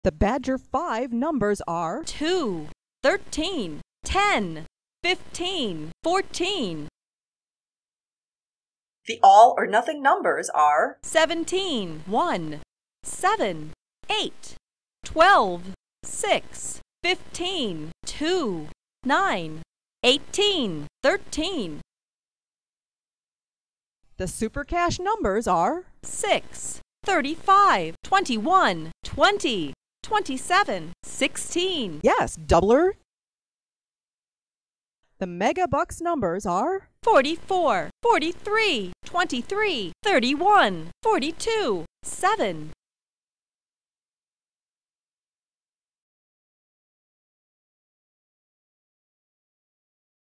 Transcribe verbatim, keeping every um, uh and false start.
The Badger five numbers are two, thirteen, ten, fifteen, fourteen. The all or nothing numbers are seventeen, one, seven, eight, twelve, six, fifteen, two, nine, eighteen, thirteen. The SuperCash numbers are six, thirty-five, twenty-one, twenty, twenty-seven, sixteen. Yes, doubler. The MegaBucks numbers are forty-four, forty-three, twenty-three, thirty-one, forty-two, seven,